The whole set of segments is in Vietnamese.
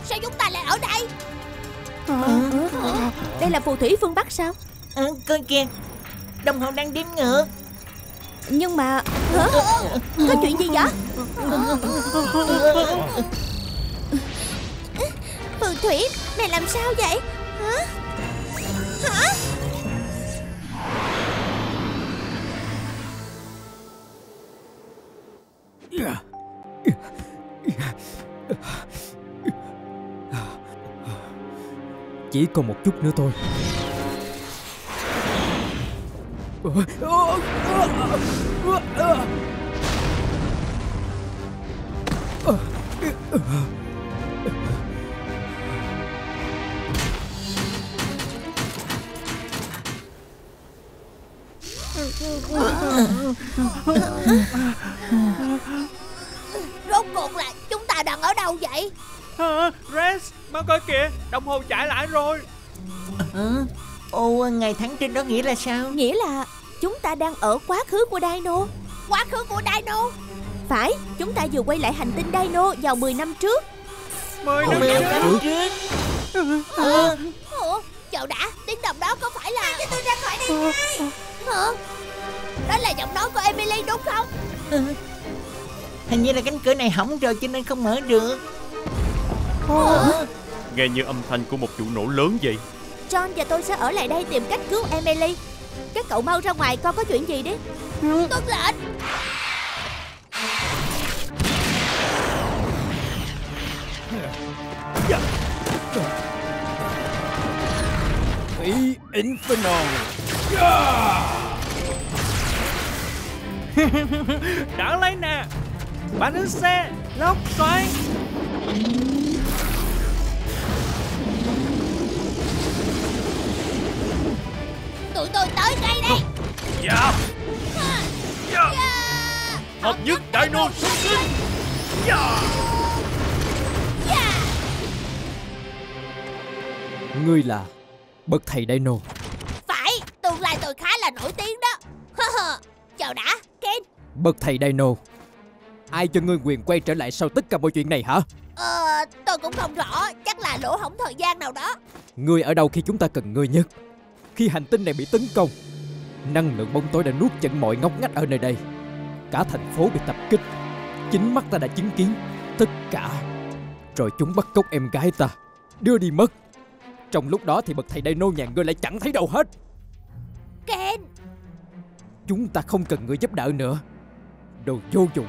Sao chúng ta lại ở đây? Đây là phù thủy phương Bắc sao? Coi kìa, đồng hồ đang đếm ngược. Nhưng mà có chuyện gì vậy? Phù thủy, mày làm sao vậy? Hả? Chỉ còn một chút nữa thôi. Rốt cuộc là chúng ta đang ở đâu vậy? Rex, mau coi kìa, đồng hồ chạy lại rồi. Ngày tháng trên đó nghĩa là sao? Nghĩa là chúng ta đang ở quá khứ của Dino. Quá khứ của Dino? Phải, chúng ta vừa quay lại hành tinh Dino vào 10 năm trước. 10 năm trước. Chờ đã, tiếng động đó có phải là... Cho tôi ra khỏi đây ngay. Đó là giọng nói của Emily đúng không? Hình như là cánh cửa này hỏng rồi cho nên không mở được. Nghe như âm thanh của một vụ nổ lớn vậy. John và tôi sẽ ở lại đây tìm cách cứu Emily. Các cậu mau ra ngoài coi có chuyện gì đi. Tuân lệnh. Thủy Inferno. Đỡ lấy nè. Bạn đứng xe, lốc xoáy. Tụi tôi tới ngay đây. Dạ. Hợp nhất Dino xuất sinh. Ngươi là bậc thầy Dino. Phải, tương lai tôi khá là nổi tiếng đó. Chờ đã, Ken. Bậc thầy Dino, ai cho ngươi quyền quay trở lại sau tất cả mọi chuyện này hả? Tôi cũng không rõ, chắc là lỗ hổng thời gian nào đó. Ngươi ở đâu khi chúng ta cần ngươi nhất? Khi hành tinh này bị tấn công, năng lượng bóng tối đã nuốt chửng mọi ngóc ngách ở nơi đây. Cả thành phố bị tập kích. Chính mắt ta đã chứng kiến tất cả. Rồi chúng bắt cóc em gái ta, đưa đi mất. Trong lúc đó thì bậc thầy Dino nhà ngươi lại chẳng thấy đâu hết. Ken, Chúng ta không cần ngươi giúp đỡ nữa. Đồ vô dụng.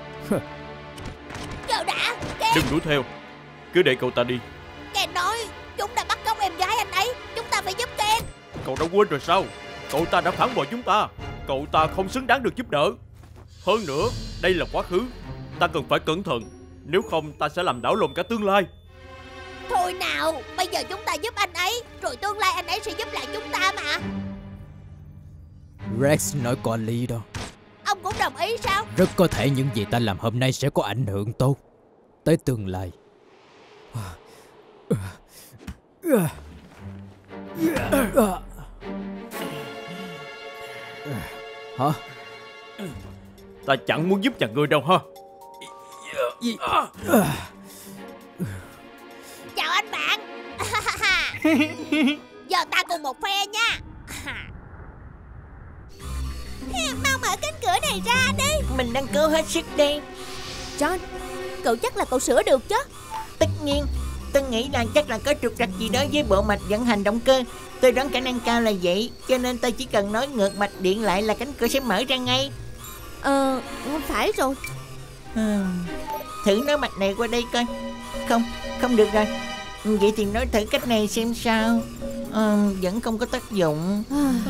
chờ đã, Ken. Đừng đuổi theo, cứ để cậu ta đi. Ken nói chúng đã bắt cóc em gái anh ấy. Chúng ta phải giúp Ken. Cậu đã quên rồi sao? Cậu ta đã phản bội chúng ta. Cậu ta không xứng đáng được giúp đỡ. Hơn nữa, đây là quá khứ. Ta cần phải cẩn thận. Nếu không ta sẽ làm đảo lộn cả tương lai. Thôi nào, bây giờ chúng ta giúp anh ấy, rồi tương lai anh ấy sẽ giúp lại chúng ta mà. Rex nói có lý đó. Ông cũng đồng ý sao? Rất có thể những gì ta làm hôm nay sẽ có ảnh hưởng tốt tới tương lai. Hả? Ta chẳng muốn giúp nhà ngươi đâu ha. Chào anh bạn. Giờ ta cùng một phe nha. Mau mở cánh cửa này ra đi. Mình đang cố hết sức đây. John, cậu chắc là cậu sửa được chứ? Tất nhiên, tôi nghĩ là chắc là có trục trặc gì đó với bộ mạch vận hành động cơ. Tôi đoán khả năng cao là vậy, cho nên tôi chỉ cần nói ngược mạch điện lại là cánh cửa sẽ mở ra ngay. Phải rồi. Thử nói mạch này qua đây coi. Không được rồi. Vậy thì nói thử cách này xem sao. Vẫn không có tác dụng.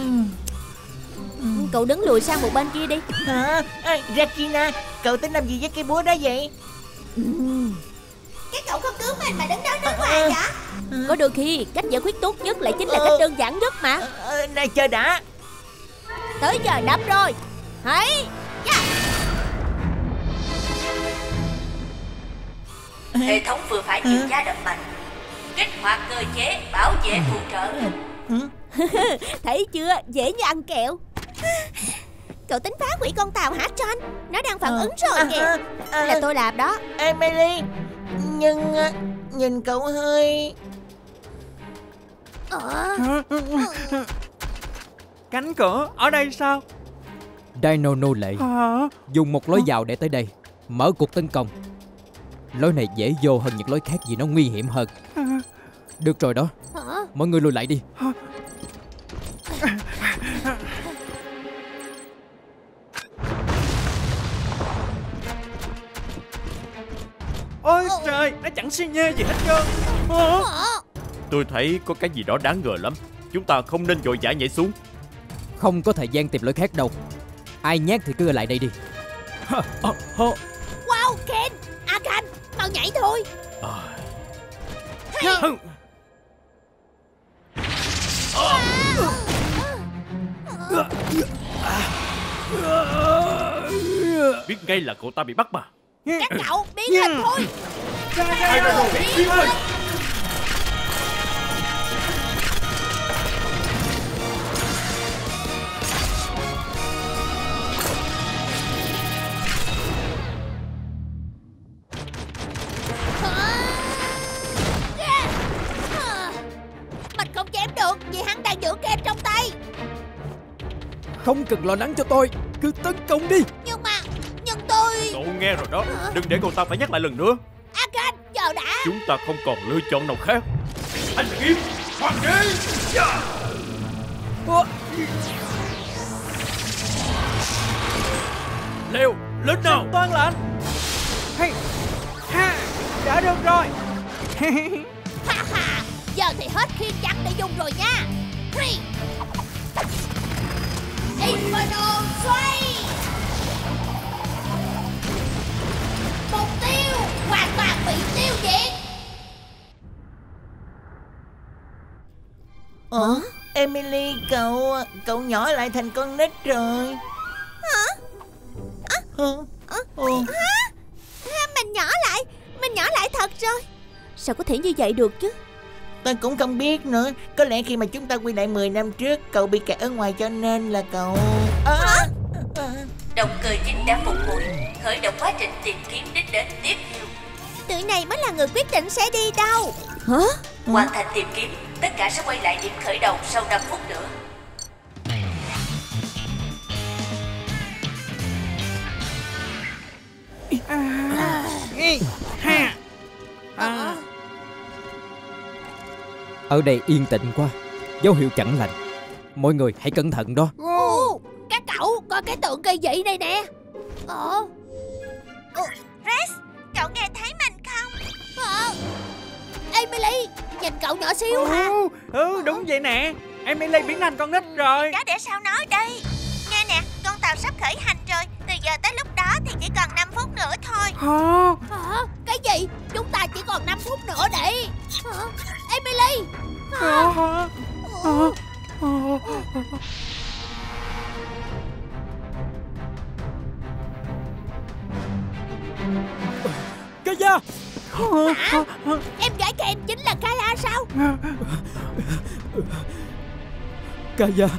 Cậu đứng lùi sang một bên kia đi. Hả? Regina, cậu tính làm gì với cây búa đó vậy? Cái cậu không cứu mình mà đứng đó nói hoài vậy? Có đôi khi cách giải quyết tốt nhất lại chính là cách đơn giản nhất mà. Này chờ đã. Tới giờ đập rồi. Hãy Hệ thống vừa phải chịu giá đập mạnh. Kích hoạt cơ chế bảo vệ phụ trợ. thấy chưa, dễ như ăn kẹo. Cậu tính phá hủy con tàu hả John? Nó đang phản ứng rồi kìa. Là tôi làm đó. Emily, Nhưng nhìn cậu hơi... Cánh cửa ở đây sao? Dino nô lệ dùng một lối vào để tới đây, mở cuộc tấn công. Lối này dễ vô hơn những lối khác vì nó nguy hiểm hơn. Được rồi đó, mọi người lùi lại đi. Ôi trời, nó chẳng xi nhê gì hết trơn. Tôi thấy có cái gì đó đáng ngờ lắm. Chúng ta không nên vội vã nhảy xuống. Không có thời gian tìm lối khác đâu. Ai nhát thì cứ ở lại đây đi. Wow, Ken, Akan, mau nhảy thôi. Biết ngay là cậu ta bị bắt mà. Các cậu biến hình thôi. Biến hình. Mình không chém được vì hắn đang giữ Ken trong tay. Không cần lo lắng cho tôi, cứ tấn công đi. Nhưng tôi... Cậu nghe rồi đó, đừng để cậu ta phải nhắc lại lần nữa. Akan, chờ đã. Chúng ta không còn lựa chọn nào khác. Thanh kiếm hoàng đế. Leo lên nào. Toan lệnh. Đã được rồi. Ha ha, giờ thì hết khiên chắn để dùng rồi nha. Inferno xoay. Mục tiêu hoàn toàn bị tiêu diệt. Emily, cậu nhỏ lại thành con nít rồi. Mình nhỏ lại thật rồi. Sao có thể như vậy được chứ? Tôi cũng không biết nữa. Có lẽ khi mà chúng ta quay lại 10 năm trước, cậu bị kẹt ở ngoài cho nên là cậu... Động cơ chính đã phục hồi, khởi động quá trình tìm kiếm đích đến tiếp theo. Tụi này mới là người quyết định sẽ đi đâu. Hoàn thành tìm kiếm, tất cả sẽ quay lại điểm khởi đầu sau 5 phút nữa. Ở đây yên tĩnh quá, dấu hiệu chẳng lành. Mọi người hãy cẩn thận đó. Các cậu coi cái tượng kỳ dị này nè. Rex, cậu nghe thấy mình không? Emily, nhìn cậu nhỏ xíu hả? Đúng vậy nè. Emily biến thành con nít rồi. Đó để sao nói đây. Nghe nè, con tàu sắp khởi hành rồi. Từ giờ tới lúc đó thì chỉ còn 5 phút nữa thôi. Cái gì? Chúng ta chỉ còn 5 phút nữa để... Emily. Kaya! Hả? Em gái Ken chính là Kaya sao? Kaya!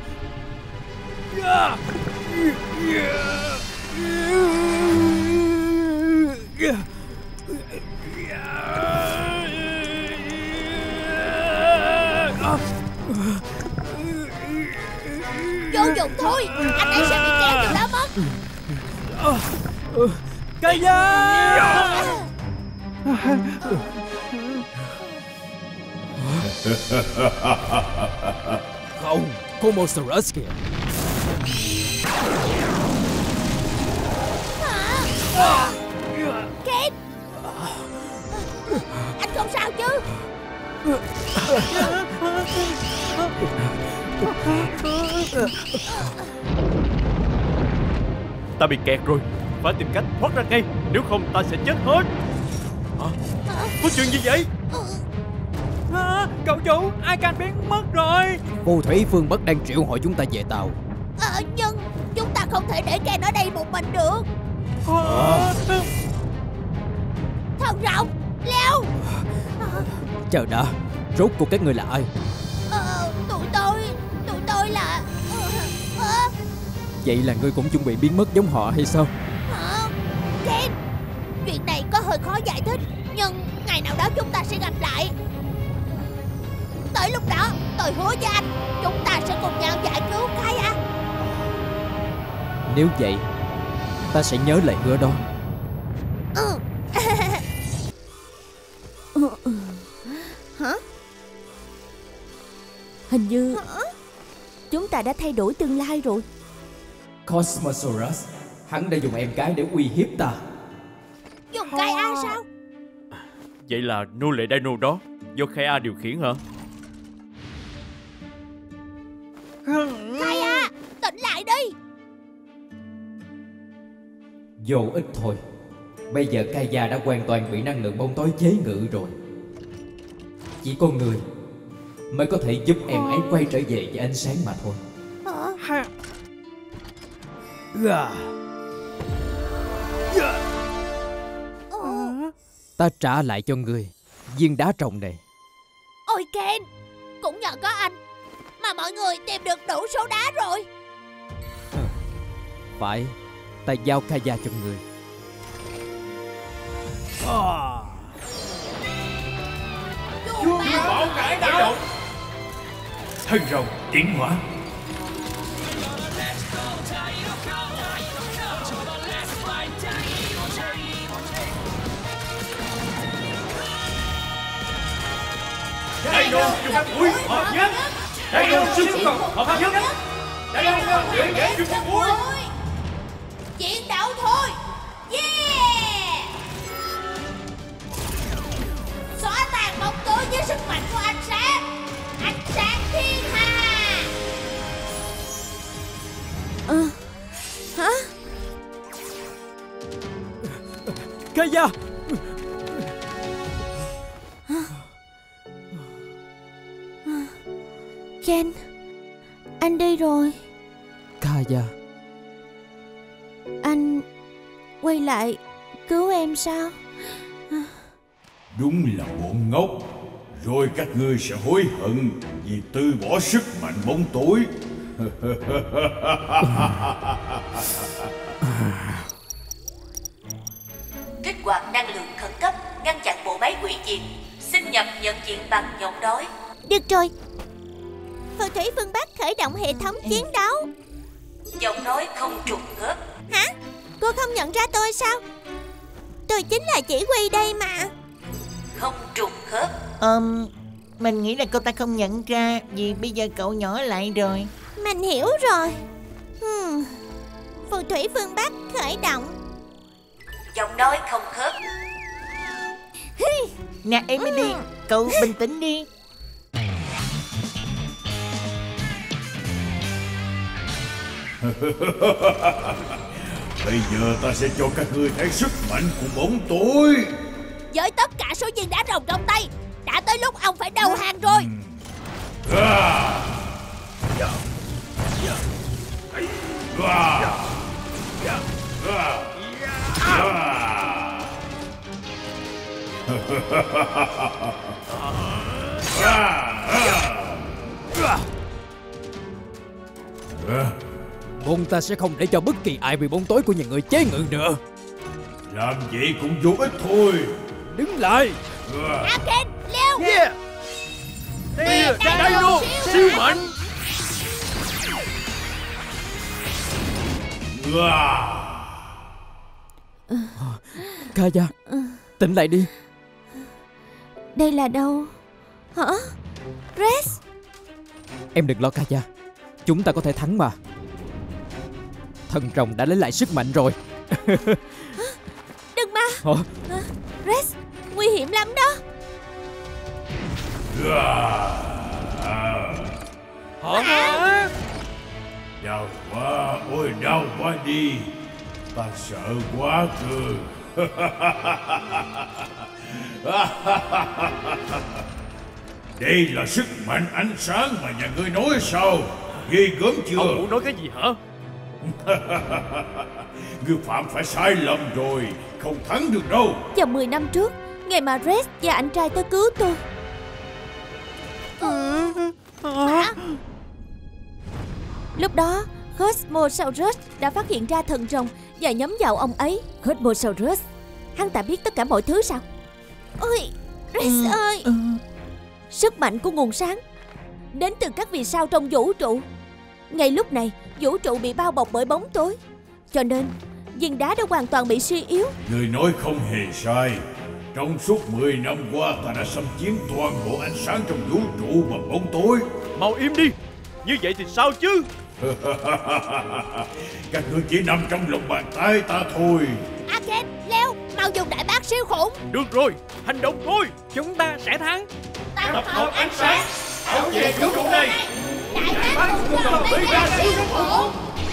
Vô dụng thôi, anh ấy sẽ bị kéo từ đó mất. Kaya! Không, Komosaurus kìa. Ken, anh không sao chứ? Ta bị kẹt rồi, phải tìm cách thoát ra ngay, nếu không ta sẽ chết hết. Có chuyện gì vậy? Cậu chủ, Akan biến mất rồi. Phù thủy phương Bắc đang triệu hỏi chúng ta về tàu. Nhưng chúng ta không thể để Ken ở đây một mình được. Thần rồng, leo. Chờ đã, rốt cuộc các người là ai? Tụi tôi là... Vậy là ngươi cũng chuẩn bị biến mất giống họ hay sao? Ken, chuyện này có hơi khó giải thích. Nhưng ngày ngày nào đó chúng ta sẽ gặp lại. Tới lúc đó tôi hứa với anh, chúng ta sẽ cùng nhau giải cứu Kaya. Nếu vậy, ta sẽ nhớ lời hứa đó. Hả? Hình như chúng ta đã thay đổi tương lai rồi. Cosmosaurus, hắn đã dùng em gái để uy hiếp ta. Dùng Kaya sao? Vậy là nô lệ Dino đó do Kaya điều khiển hả? Kaya, tỉnh lại đi. Vô ích thôi. Bây giờ Kaya đã hoàn toàn bị năng lượng bóng tối chế ngự rồi. Chỉ có người mới có thể giúp em ấy quay trở về với ánh sáng mà thôi. Ta trả lại cho ngươi viên đá trồng này. Ôi Ken, cũng nhờ có anh mà mọi người tìm được đủ số đá rồi. Phải, ta giao Kaya cho ngươi. Chuông báo cải tạo. Thân rồng tiến hóa. Dino dùng mũi hợp nhất. Dino siêu cộng hợp nhất. Dino dễ dễ dùng mũi. Chiến đấu thôi. Yeah. Xóa tàn bóng tối với sức mạnh của ánh sáng. Ánh sáng thiên hà. Hả? Kaya! Ken, anh đi rồi. Kaya, anh quay lại cứu em sao? Đúng là bọn ngốc. Rồi các ngươi sẽ hối hận vì từ bỏ sức mạnh bóng tối. Kích hoạt năng lượng khẩn cấp, ngăn chặn bộ máy hủy diệt. Xin nhập nhận diện bằng giọng nói. Được rồi. Phù thủy phương Bắc khởi động hệ thống chiến đấu. Giọng nói không trùng khớp. Hả? Cô không nhận ra tôi sao? Tôi chính là chỉ huy đây mà. Không trùng khớp. Mình nghĩ là cô ta không nhận ra vì bây giờ cậu nhỏ lại rồi. Mình hiểu rồi. Phù thủy phương Bắc khởi động. Giọng nói không khớp. Nè Emily, cậu bình tĩnh đi. Bây giờ ta sẽ cho các ngươi thấy sức mạnh của bóng tối. Với tất cả số viên đá rồng trong tay, đã tới lúc ông phải đầu hàng rồi. bọn ta sẽ không để cho bất kỳ ai bị bóng tối của nhà người chế ngự nữa. Làm vậy cũng vô ích thôi. Đứng lại. Ken, leo. Yeah. Dino siêu mạnh. Kaya, tỉnh lại đi. Đây là đâu? Hả? Res? Em đừng lo Kaya, chúng ta có thể thắng mà. Thần rồng đã lấy lại sức mạnh rồi. Đừng mà. Hả? Res, nguy hiểm lắm đó. Hả? Đau quá, ôi đau quá đi. Ta sợ quá cơ. Đây là sức mạnh ánh sáng mà nhà ngươi nói sao? Ghê gớm chưa? Ông muốn nói cái gì hả? Ngươi phạm phải sai lầm rồi, không thắng được đâu. Vào 10 năm trước, ngày mà Res và anh trai tới cứu tôi. Hả? Lúc đó, Cosmosaurus đã phát hiện ra thần rồng và nhắm vào ông ấy. Cosmosaurus, hắn ta biết tất cả mọi thứ sao? Ôi, Rex ơi, sức mạnh của nguồn sáng đến từ các vì sao trong vũ trụ. Ngay lúc này, vũ trụ bị bao bọc bởi bóng tối, cho nên viên đá đã hoàn toàn bị suy yếu. Người nói không hề sai. Trong suốt 10 năm qua, ta đã xâm chiếm toàn bộ ánh sáng trong vũ trụ bằng bóng tối. Mau im đi, như vậy thì sao chứ? Các ngươi chỉ nằm trong lòng bàn tay ta thôi. Arcane, Leo, mau dùng đại bác siêu khủng. Được rồi, hành động thôi. Chúng ta sẽ thắng. Tập hợp ánh sáng, bảo vệ vũ trụ này. đại bác cùng đồng lấy ra siêu khủng.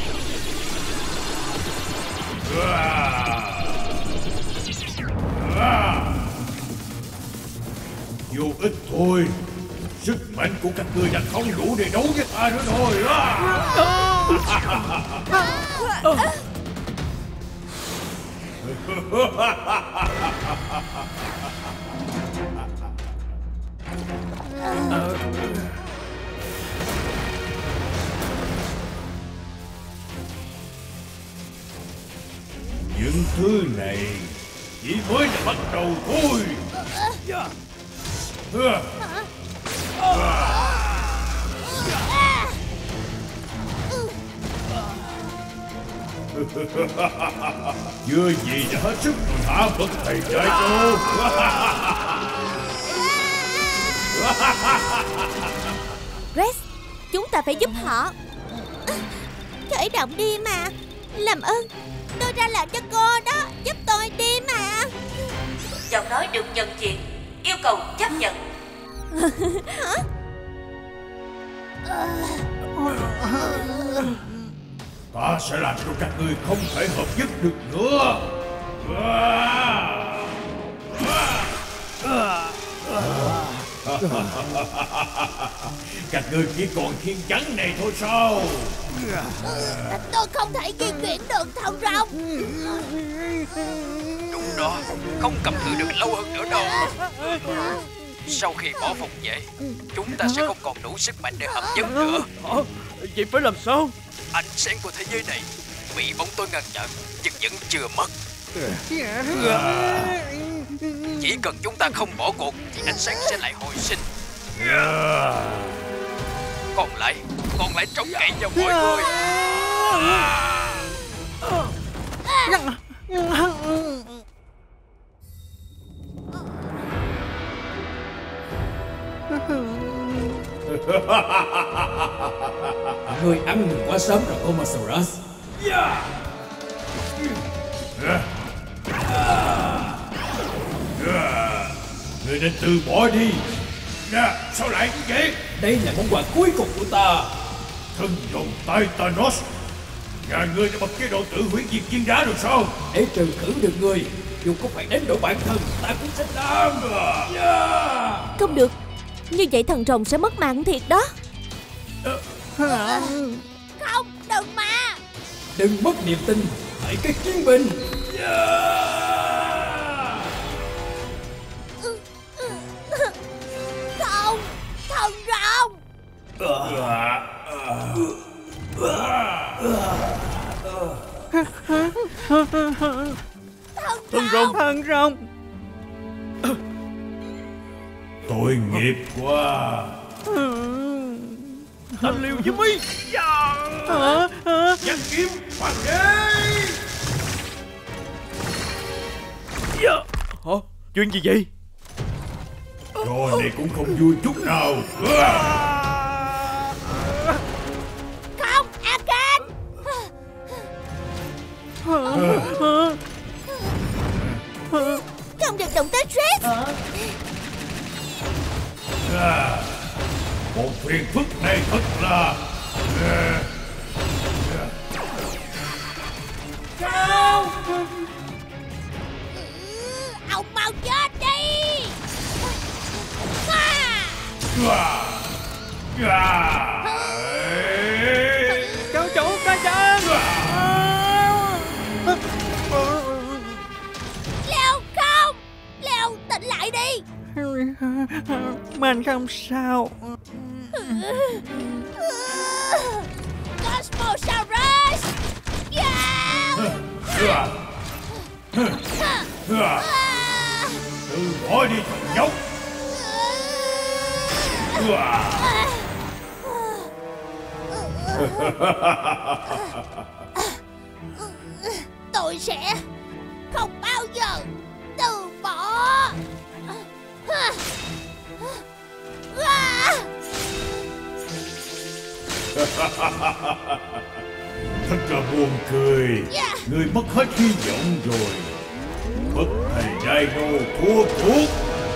Vô ích thôi. Sức mạnh của các ngươi đã không đủ để đấu với ta nữa rồi. Những thứ này chỉ mới là bắt đầu thôi. Chưa gì đã hết sức hạ bậc thầy dạy đâu. Rex, chúng ta phải giúp họ. Khởi động đi mà. Làm ơn, tôi ra lệnh cho cô đó. Giúp tôi đi mà. Giọng nói được nhận diện. Yêu cầu chấp nhận. Ta sẽ làm cho các ngươi không thể hợp nhất được nữa. Các ngươi chỉ còn khiên trắng này thôi sao? Tôi không thể di chuyển được thần rồng. Đúng đó, không cầm cự được lâu hơn nữa đâu. Sau khi bỏ phục về, chúng ta sẽ không còn đủ sức mạnh để hợp nhất nữa. Vậy phải làm sao? Ánh sáng của thế giới này bị bóng tối ngăn chặn, nhưng vẫn chưa mất. Chỉ cần chúng ta không bỏ cuộc thì ánh sáng sẽ lại hồi sinh. Còn lại trông cậy vào mọi người. Ngươi ăn mừng quá sớm rồi, Omosaurus. Ngươi nên từ bỏ đi. Nè, sao lại như vậy? Đây là món quà cuối cùng của ta. Thân dòng Titanos. Nhà ngươi đã bật chế độ tự hủy diệt viên đá được sao? Để trừ khử được ngươi, dù có phải đánh đổi bản thân, ta cũng sẽ làm. Không được, như vậy thần rồng sẽ mất mạng thiệt đó. Không, đừng mà. Đừng mất niềm tin, hãy các chiến binh. Không, thần rồng. Thần rồng. Tội nghiệp quá. Thanh liều với mi. Nhắc kiếm hoàng đế. Hả? Chuyện gì vậy? Trò này cũng không vui chút nào. Không, Arcane. Không được động tới Rex. Một phiền phức này thật là. Ông mau chết đi. Cháu chủ ca chân. Leo không. Leo tỉnh lại đi. Mình không sao. Cosmosaurus. Từ bỏ đi thằng nhóc. Tôi sẽ không bao giờ từ bỏ. Thật là buồn cười. Người mất hết hy vọng rồi. Bất thầy Dino thua cuộc.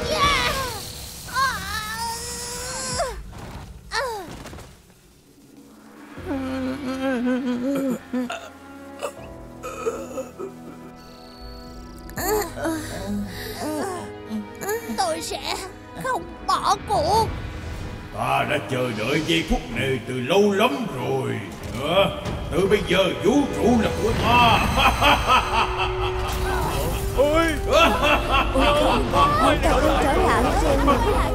Tôi sẽ không bỏ cuộc. Ta đã chờ đợi giây phút này từ lâu lắm rồi. Từ bây giờ vũ trụ là của ta. Ôi! Cậu luôn trở lại xem một cái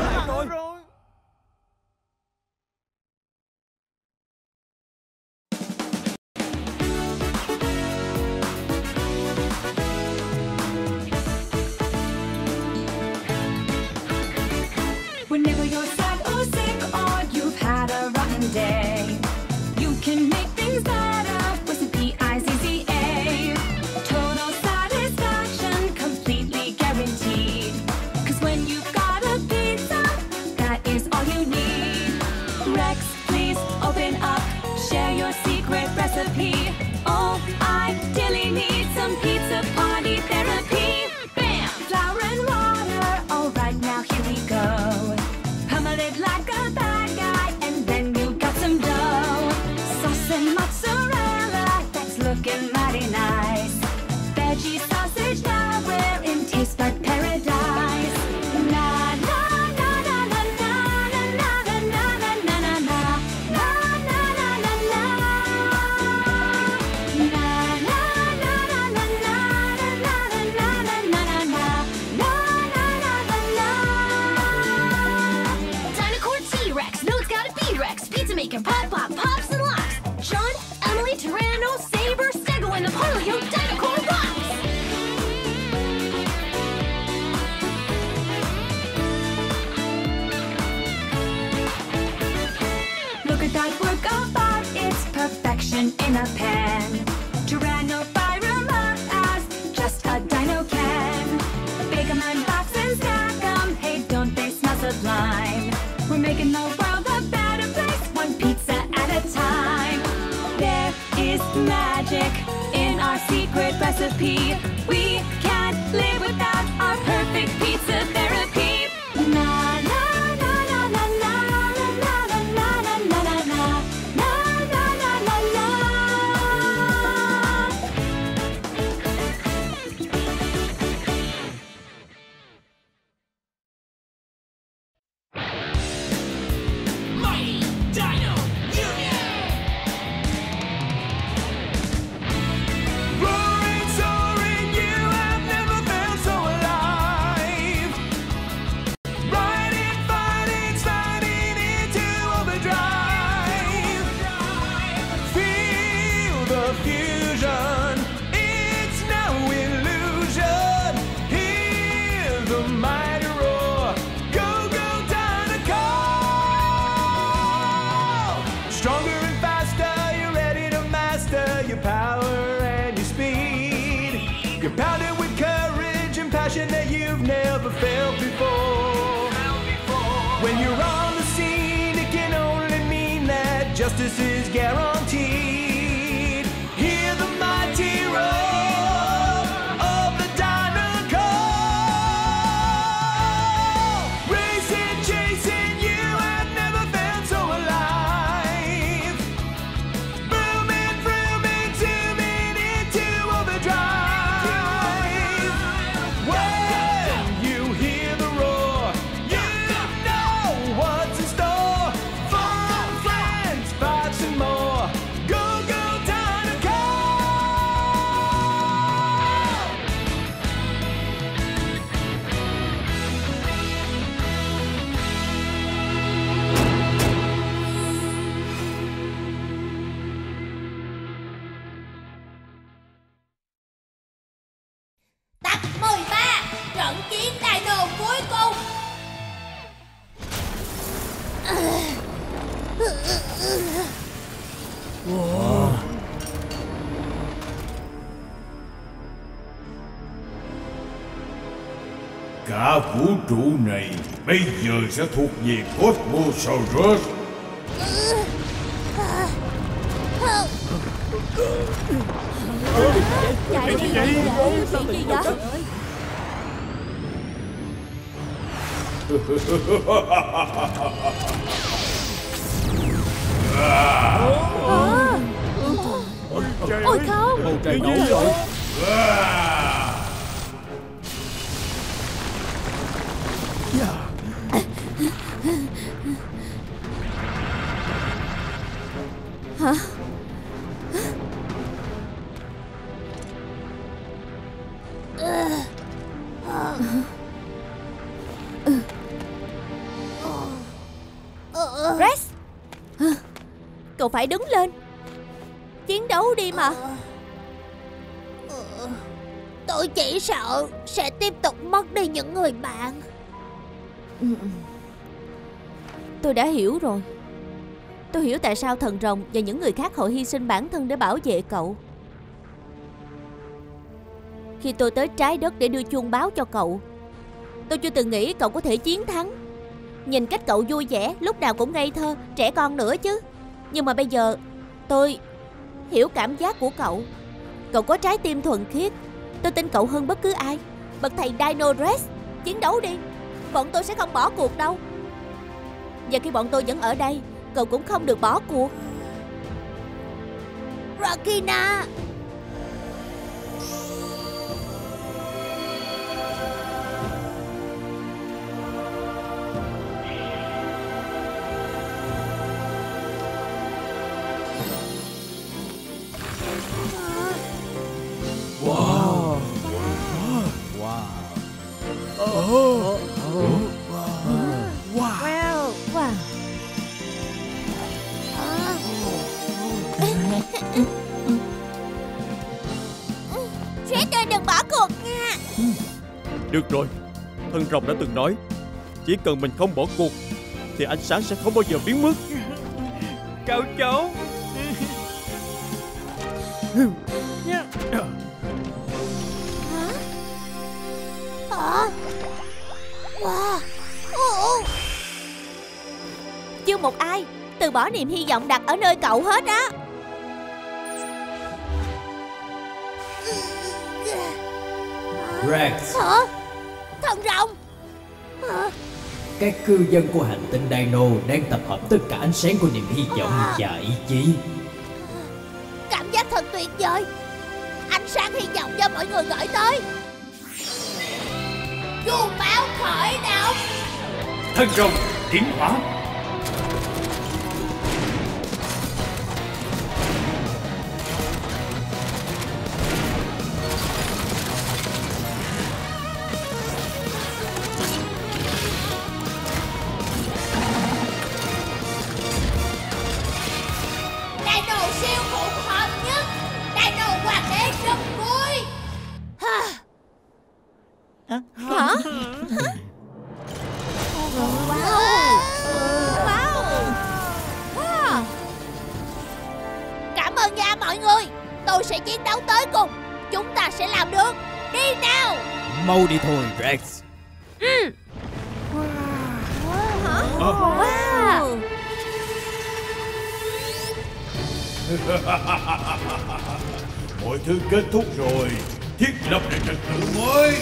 Whenever you're sad or sick or you've had a rotten day, you can make things better with some P-I-Z-Z-A. Total satisfaction, completely guaranteed. 'Cause when you've got a pizza, that is all you need. Rex, please open up, share your secret recipe. Oh, I really need some pizza party therapy. Bam! Flour and water, alright now here we go. Like a bad guy, and then you got some dough. Sauce and mozzarella, that's looking mighty nice. Veggie sausage now, we're in taste bud paradise. Na na na na na na na na na na na na na na na na na na na. Na na na na na na na na na na na na. T-Rex, no, it's gotta be Rex. Pizza making, pop, pops and locks. Sean, Emily, Tyranno, Saber, Stego, and the Polio Dinosaur rocks. Look at that work of art, it's perfection in a pan. Tyranno, Firema as just a dino can. Bake 'em and box and stack 'em, hey, don't they smell sublime? We're making the world a better place, one pizza at a time. There is magic in our secret recipe. We can't live without our perfect pizza therapy. Na na na na na na na na na na na na na na na na na na. Dino Union! Roaring, soaring, you have never felt so alive. Riding, fighting, sliding into overdrive. Feel the fusion, it's no illusion. Hear the mighty roar, go, go, Dinoco! Stronger and faster, you're ready to master your power and your speed. You're pounded with courage and passion that you've never felt before. When you're on the scene, it can only mean that justice is guaranteed. Hear the mighty roar of the Dinoco. Racing, chasing, you have never felt so alive. Booming, zooming into overdrive. When you hear the roar, you know what's in store. Fun, friends, fights and more. Go, cả vũ trụ này bây giờ sẽ thuộc về Cosmosaurus. Chạy đi, chuyện gì vậy? Ôi không! Bầu trời nổ rồi. Hả? Rex, cậu phải đứng lên, chiến đấu đi mà. Tôi chỉ sợ sẽ tiếp tục mất đi những người bạn. Tôi đã hiểu rồi. Tôi hiểu tại sao thần rồng và những người khác họ hy sinh bản thân để bảo vệ cậu. Khi tôi tới trái đất để đưa chuông báo cho cậu, tôi chưa từng nghĩ cậu có thể chiến thắng. Nhìn cách cậu vui vẻ, lúc nào cũng ngây thơ, trẻ con nữa chứ. Nhưng mà bây giờ tôi hiểu cảm giác của cậu. Cậu có trái tim thuần khiết. Tôi tin cậu hơn bất cứ ai. Bậc thầy Dino Rex, chiến đấu đi. Bọn tôi sẽ không bỏ cuộc đâu. Và khi bọn tôi vẫn ở đây, cậu cũng không được bỏ cuộc. Rakina, Rex ơi, đừng bỏ cuộc nha. Được rồi, thần rồng đã từng nói, chỉ cần mình không bỏ cuộc thì ánh sáng sẽ không bao giờ biến mất. Cậu cháu. Chưa một ai từ bỏ niềm hy vọng đặt ở nơi cậu hết á. Rex, Hả? Thần rồng. các cư dân của hành tinh Dino đang tập hợp tất cả ánh sáng của niềm hy vọng và ý chí. Cảm giác thật tuyệt vời. Ánh sáng hy vọng do mọi người gửi tới. Chuông báo khởi động. Thần rồng tiến hóa. Dino siêu khủng hợp nhất. Dino hoàng đế rất vui. Hả? Cảm ơn nha mọi người. Tôi sẽ chiến đấu tới cùng. Chúng ta sẽ làm được. Đi nào. Mau đi thôi Rex. Wow. Mọi thứ kết thúc rồi. Thiết lập lại trật tự mới.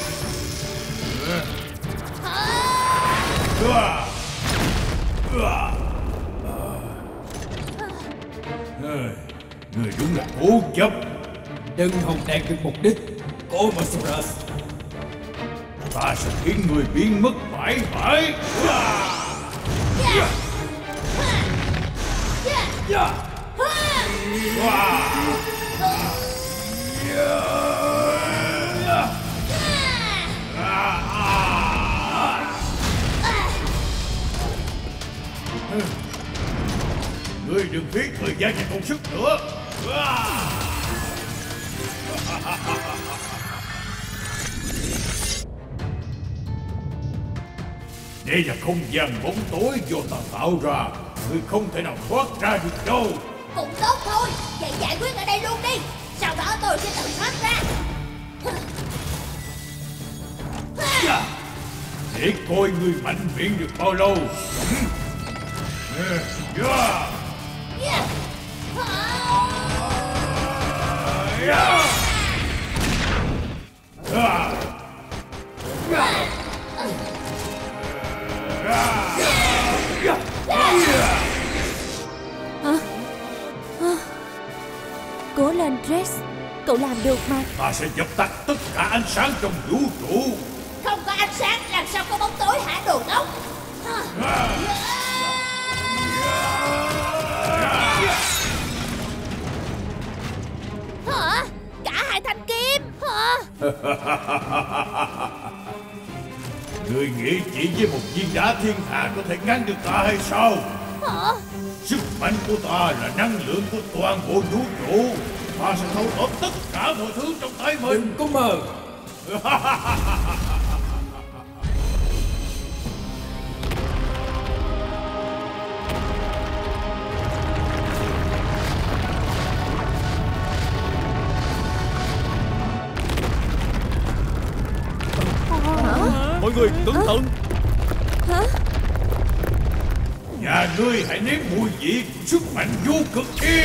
Người đúng là cố chấp. Đừng hòng đạt được mục đích. Cosmosaurus, Ta sẽ khiến người biến mất mãi mãi. Ngươi đừng phí thời gian và công sức nữa. Đây là không gian bóng tối do ta tạo ra. Ngươi không thể nào thoát ra được đâu. Cũng tốt thôi. Vậy giải quyết ở đây luôn đi. Sau đó tôi sẽ tự thoát ra. để coi người mạnh miệng được bao lâu. Cố lên Rex, cậu làm được mà. Ta sẽ dập tắt tất cả ánh sáng trong vũ trụ. Không có ánh sáng làm sao có bóng tối hả đồ ngốc? Hả? Cả hai thanh kiếm hả? Người nghĩ chỉ với một viên đá thiên hà có thể ngăn được ta hay sao? Hả? Sức mạnh của ta là năng lượng của toàn bộ vũ trụ. Ta sẽ thâu tóm tất cả mọi thứ trong tay mình. Đừng có mơ. Mọi người cẩn thận. Hả? Nhà ngươi hãy nếm mùi vị của sức mạnh vô cực đi.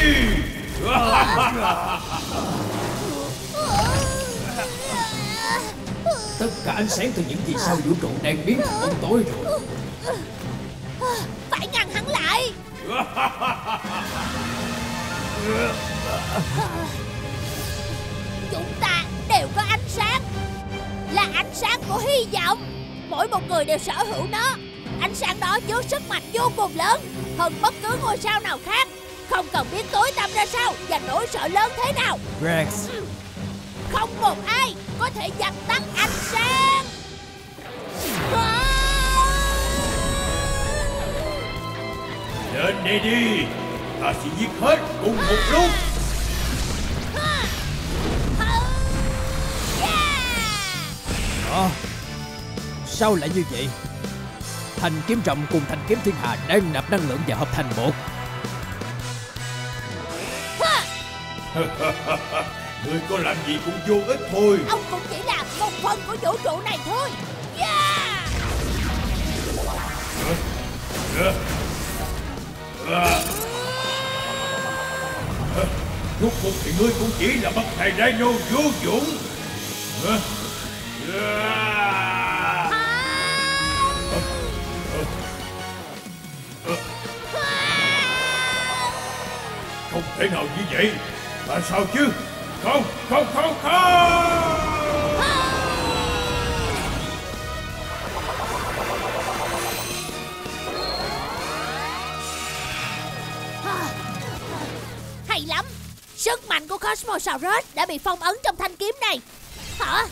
Tất cả ánh sáng từ những vì sao vũ trụ đang biến thành bóng tối rồi. Phải ngăn hắn lại. Chúng ta đều có ánh sáng, là ánh sáng của hy vọng. Mỗi một người đều sở hữu nó. Ánh sáng đó chứa sức mạnh vô cùng lớn, hơn bất cứ ngôi sao nào khác. Không cần biết tối tăm ra sao và nỗi sợ lớn thế nào, Rex, không một ai có thể dập tắt ánh sáng. Lên đây đi, ta sẽ giết hết cùng một lúc. sao lại như vậy? Thanh kiếm rồng cùng thanh kiếm thiên hà đang nạp năng lượng và hợp thành một. Ngươi có làm gì cũng vô ích thôi. Ông cũng chỉ là một phần của vũ trụ này thôi. Rốt cuộc thì ngươi cũng chỉ là bậc thầy Dino vô dụng. Không thể nào như vậy. Tại sao chứ? Không. Hay lắm. Sức mạnh của Cosmosaurus đã bị phong ấn trong thanh kiếm này. Hả?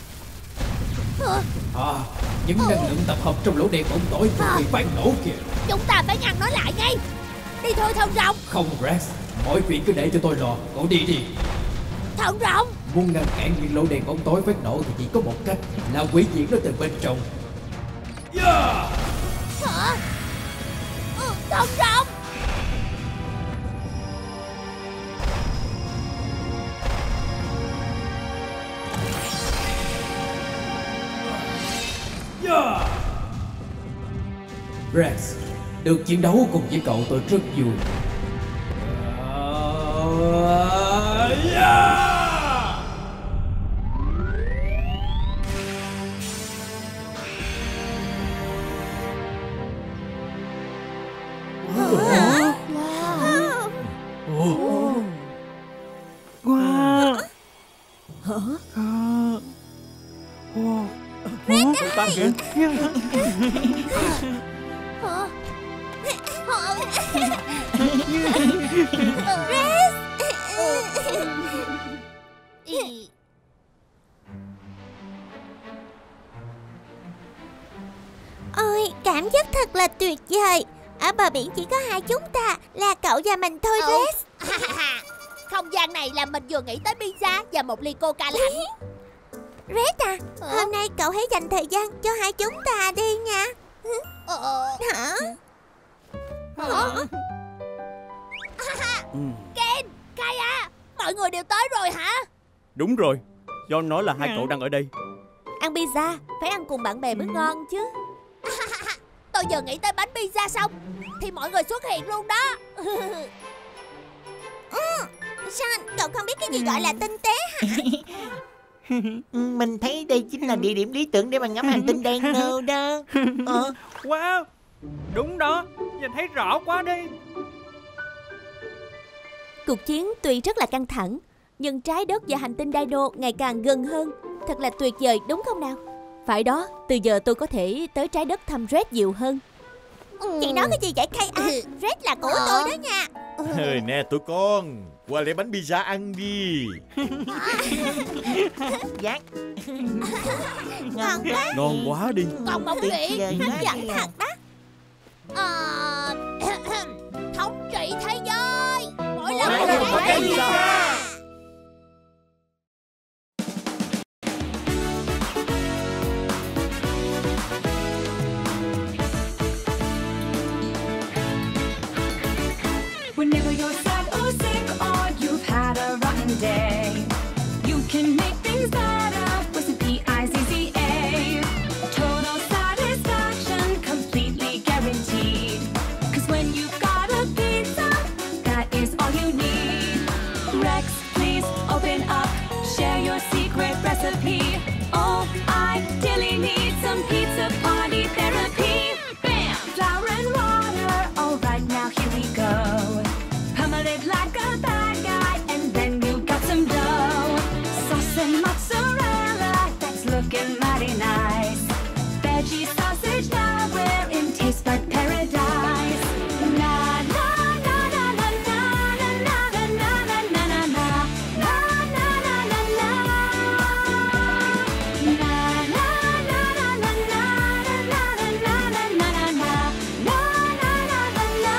Những năng lượng tập hợp trong lỗ đen bóng tối vừa bị phát nổ kìa. Chúng ta phải ngăn nó lại ngay. Đi thôi thần rồng. Không Rex, mọi chuyện cứ để cho tôi lo. Cậu đi đi. Thần rồng. Muốn ngăn cản những lỗ đen bóng tối phát nổ thì chỉ có một cách, là hủy diệt nó từ bên trong. Hả? Thần rồng. Rex, được chiến đấu cùng với cậu tôi rất vui. Ta kìa. Ôi, cảm giác thật là tuyệt vời. Ở bờ biển chỉ có hai chúng ta, là cậu và mình thôi Rex. Không gian này làm mình vừa nghĩ tới pizza và một ly coca lạnh. Rex à, hôm nay cậu hãy dành thời gian cho hai chúng ta đi nha. Hả? Ken, Kaya, mọi người đều tới rồi hả? Đúng rồi, do nói là hai cậu đang ở đây. Ăn pizza, phải ăn cùng bạn bè mới ngon chứ. Tôi vừa nghĩ tới bánh pizza xong thì mọi người xuất hiện luôn đó. Sean, cậu không biết cái gì gọi là tinh tế hả? Mình thấy đây chính là địa điểm lý tưởng để mà ngắm hành tinh Dino đó. Wow, đúng đó, nhìn thấy rõ quá đi. Cuộc chiến tuy rất là căng thẳng, nhưng trái đất và hành tinh Dino ngày càng gần hơn. Thật là tuyệt vời đúng không nào? Phải đó, từ giờ tôi có thể tới trái đất thăm Red nhiều hơn. Chị nói cái gì vậy Kay? Red là của tôi đó nha. Nè tụi con, qua lấy bánh pizza ăn đi. Dạ. Ngon quá. Ngon quá đi. Còn một chuyện Hấp dẫn thật đó. Thống trị thế giới. Mỗi lần Mỗi lần có cái pizza. Whenever you're sad or sick or you've had a rotten day, you can make things better with some P-I-Z-Z-A. Total satisfaction, completely guaranteed. 'Cause when you've got a pizza, that is all you need. Rex, please open up, share your secret recipe. Oh, I really need some pizza party therapy. Bam! Flour and water, alright now here we go. Pummel it like a bad guy, and then you got some dough. Sauce and mozzarella, that's looking mighty nice. Veggie sausage, now we're in taste bud paradise. Na na na na na na na na na na na na na na na na na na na. Na na na na na na na na na na na na.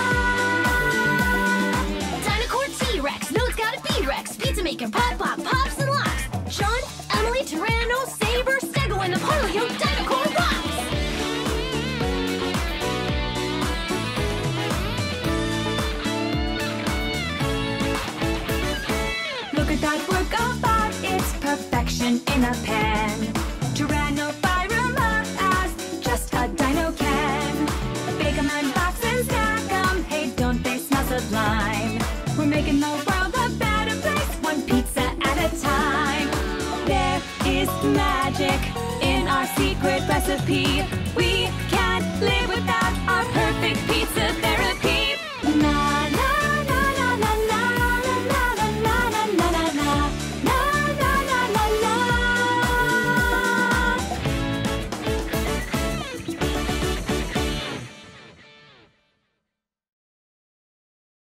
Dinosaur T-Rex, no, it's gotta be Rex. Pizza maker, pop, pops and locks. Sean, Emily, Tyranno, Saber, Stego, and Napoleon, Dinosaur rocks. Look at that work of art, it's perfection in a pan. Tyranno fire 'em up as just a dino can. Bake 'em and box and stack 'em, hey, don't they smell sublime? We're making the world a better place, one pizza at a time. There is magic in our secret recipe. We